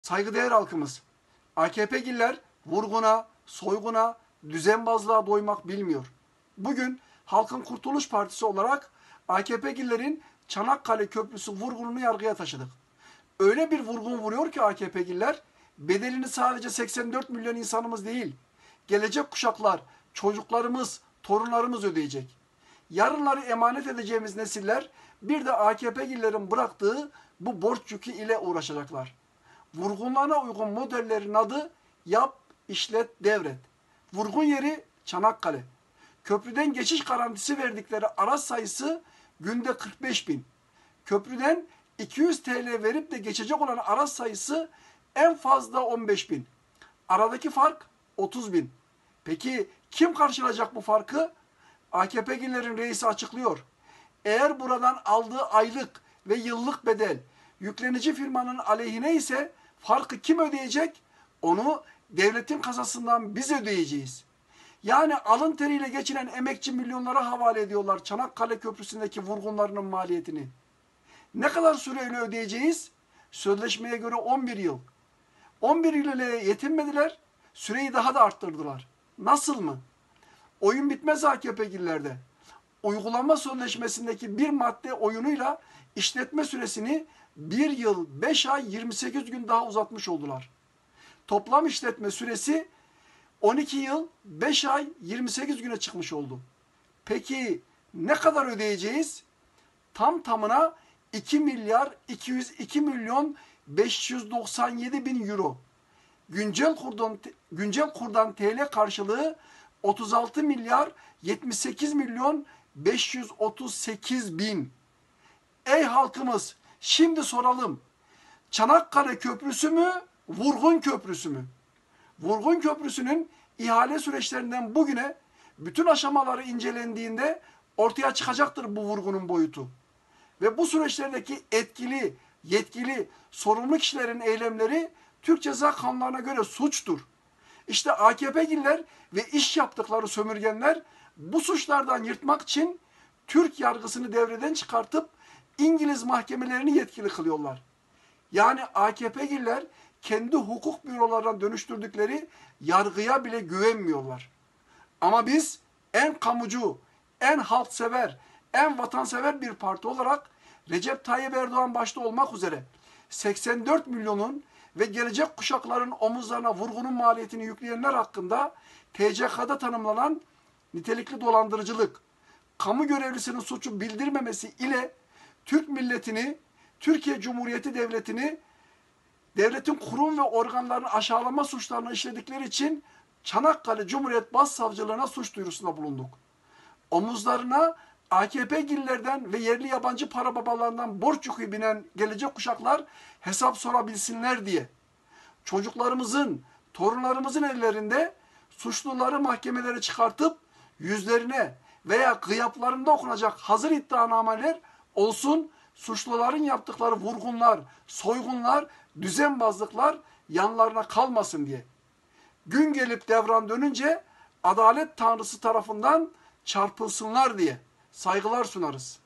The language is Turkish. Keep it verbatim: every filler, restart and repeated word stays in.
Saygıdeğer halkımız, A K P'liler vurguna, soyguna, düzenbazlığa doymak bilmiyor. Bugün Halkın Kurtuluş Partisi olarak A K P'lilerin Çanakkale Köprüsü vurgununu yargıya taşıdık. Öyle bir vurgun vuruyor ki A K P'liler, bedelini sadece seksen dört milyon insanımız değil, gelecek kuşaklar, çocuklarımız, torunlarımız ödeyecek. Yarınları emanet edeceğimiz nesiller bir de A K P'lilerin bıraktığı bu borç yükü ile uğraşacaklar. Vurgunlarına uygun modellerin adı yap, işlet, devret. Vurgun yeri Çanakkale. Köprüden geçiş garantisi verdikleri araç sayısı günde kırk beş bin. Köprüden iki yüz T L verip de geçecek olan araç sayısı en fazla on beş bin. Aradaki fark otuz bin. Peki kim karşılayacak bu farkı? A K P'lilerin reisi açıklıyor. Eğer buradan aldığı aylık ve yıllık bedel yüklenici firmanın aleyhine ise farkı kim ödeyecek? Onu devletin kasasından biz ödeyeceğiz. Yani alın teriyle geçinen emekçi milyonlara havale ediyorlar Çanakkale Köprüsü'ndeki vurgunlarının maliyetini. Ne kadar süreyle ödeyeceğiz? Sözleşmeye göre on bir yıl. on bir yıl ile yetinmediler, süreyi daha da arttırdılar. Nasıl mı? Oyun bitmez A K P'lilerde. Uygulama sözleşmesindeki bir madde oyunuyla işletme süresini bir yıl beş ay yirmi sekiz gün daha uzatmış oldular. Toplam işletme süresi on iki yıl beş ay yirmi sekiz güne çıkmış oldu. Peki ne kadar ödeyeceğiz? Tam tamına iki milyar iki yüz iki milyon beş yüz doksan yedi bin euro. Güncel kurdan, güncel kurdan T L karşılığı otuz altı milyar yetmiş sekiz milyon beş yüz otuz sekiz bin. Ey halkımız, şimdi soralım. Çanakkale Köprüsü mü, Vurgun Köprüsü mü? Vurgun Köprüsü'nün ihale süreçlerinden bugüne bütün aşamaları incelendiğinde ortaya çıkacaktır bu vurgunun boyutu. Ve bu süreçlerdeki etkili, yetkili, sorumlu kişilerin eylemleri Türk Ceza Kanunlarına göre suçtur. İşte A K P'liler ve iş yaptıkları sömürgenler bu suçlardan yırtmak için Türk yargısını devreden çıkartıp İngiliz mahkemelerini yetkili kılıyorlar. Yani A K P'liler kendi hukuk bürolarına dönüştürdükleri yargıya bile güvenmiyorlar. Ama biz en kamucu, en halksever, en vatansever bir parti olarak Recep Tayyip Erdoğan başta olmak üzere seksen dört milyonun ve gelecek kuşakların omuzlarına vurgunun maliyetini yükleyenler hakkında T C K'da tanımlanan nitelikli dolandırıcılık, kamu görevlisinin suçu bildirmemesi ile Türk milletini, Türkiye Cumhuriyeti Devleti'ni, devletin kurum ve organlarını aşağılama suçlarını işledikleri için Çanakkale Cumhuriyet Başsavcılığına suç duyurusunda bulunduk. Omuzlarına A K P'lilerden ve yerli yabancı para babalarından borç yükü binen gelecek kuşaklar hesap sorabilsinler diye çocuklarımızın, torunlarımızın ellerinde suçluları mahkemelere çıkartıp yüzlerine veya gıyaplarında okunacak hazır iddianameler olsun, suçluların yaptıkları vurgunlar, soygunlar, düzenbazlıklar yanlarına kalmasın diye. Gün gelip devran dönünce adalet tanrısı tarafından çarpılsınlar diye saygılar sunarız.